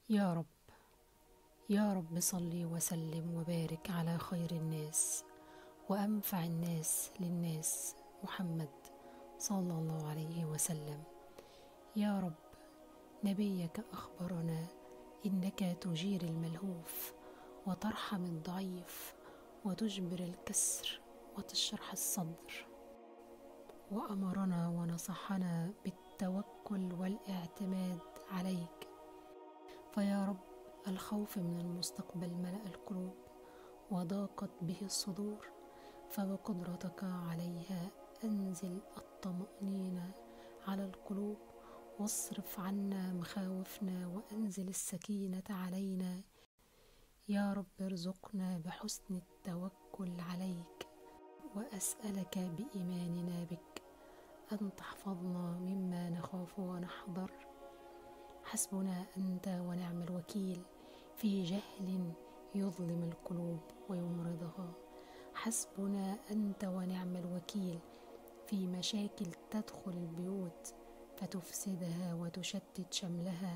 يا رب، يا رب صل وسلم وبارك على خير الناس وأنفع الناس للناس، محمد صلى الله عليه وسلم. يا رب، نبيك أخبرنا إنك تجير الملهوف وترحم الضعيف وتجبر الكسر وتشرح الصدر، وأمرنا ونصحنا بالتوكل والاعتماد عليك. فيا رب، الخوف من المستقبل ملأ القلوب وضاقت به الصدور، فبقدرتك عليها أنزل الطمأنينة على القلوب، واصرف عنا مخاوفنا وأنزل السكينة علينا. يا رب، ارزقنا بحسن التوكل عليك، وأسألك بإيماننا بك أن تحفظنا مما نخاف ونحذر. حسبنا أنت ونعم الوكيل في جهل يظلم القلوب ويمرضها. حسبنا أنت ونعم الوكيل في مشاكل تدخل البيوت فتفسدها وتشتت شملها.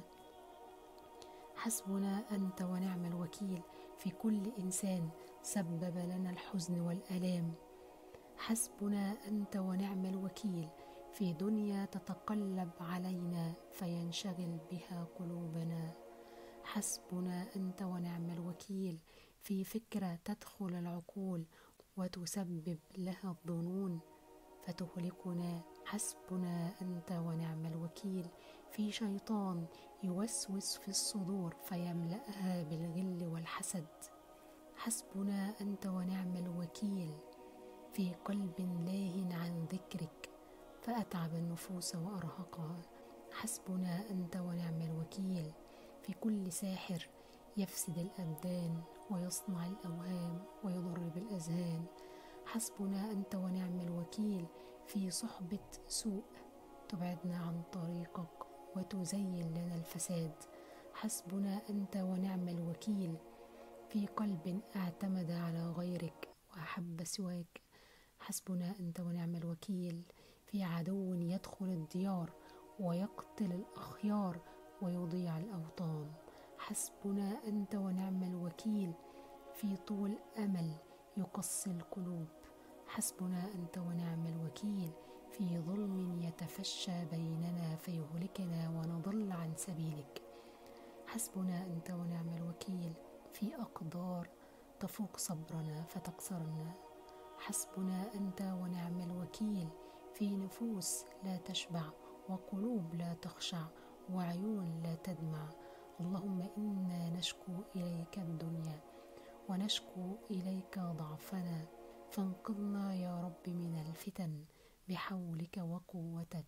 حسبنا أنت ونعم الوكيل في كل إنسان سبب لنا الحزن والآلام. حسبنا أنت ونعم الوكيل في دنيا تتقلب علينا فينشغل بها قلوبنا. حسبنا أنت ونعم الوكيل في فكرة تدخل العقول وتسبب لها الظنون فتهلكنا. حسبنا أنت ونعم الوكيل في شيطان يوسوس في الصدور فيملأها بالغل والحسد. حسبنا أنت ونعم الوكيل في قلب لاهٍ عن ذكرك فأتعب النفوس وأرهقها. حسبنا أنت ونعم الوكيل في كل ساحر يفسد الأبدان ويصنع الأوهام ويضر بالأذهان. حسبنا أنت ونعم الوكيل في صحبة سوء تبعدنا عن طريقك وتزين لنا الفساد. حسبنا أنت ونعم الوكيل في قلب اعتمد على غيرك وأحب سواك. حسبنا أنت ونعم الوكيل في عدو يدخل الديار ويقتل الأخيار ويضيع الأوطان. حسبنا أنت ونعم الوكيل في طول أمل يقسي القلوب. حسبنا أنت ونعم الوكيل في ظلم يتفشى بيننا فيهلكنا ونضل عن سبيلك. حسبنا أنت ونعم الوكيل في أقدار تفوق صبرنا فتكسرنا. حسبنا أنت ونعم الوكيل في نفوس لا تشبع وقلوب لا تخشع وعيون لا تدمع. اللهم إنا نشكو إليك الدنيا ونشكو إليك ضعفنا، فانقذنا يا رب من الفتن بحولك وقوتك.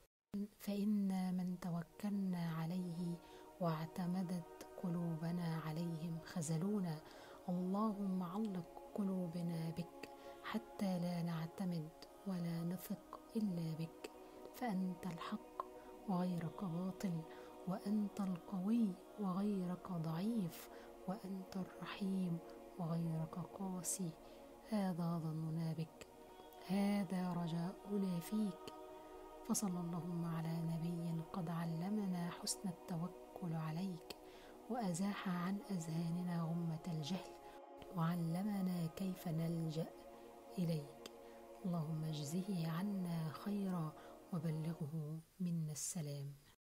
فإن من توكلنا عليه واعتمدت قلوبنا عليهم خذلونا. اللهم علق قلوبنا بك حتى لا نعتمد ولا نثق إلا بك، فأنت الحق وغيرك باطل، وأنت القوي وغيرك ضعيف، وأنت الرحيم وغيرك قاسي. هذا ظننا بك، هذا رجاؤنا فيك. فصلى اللهم على نبي قد علمنا حسن التوكل عليك، وأزاح عن أذهاننا غمة الجهل، وعلمنا كيف نلجأ إليك. اللهم اجزه عنا خيرا وبلغه منا السلام.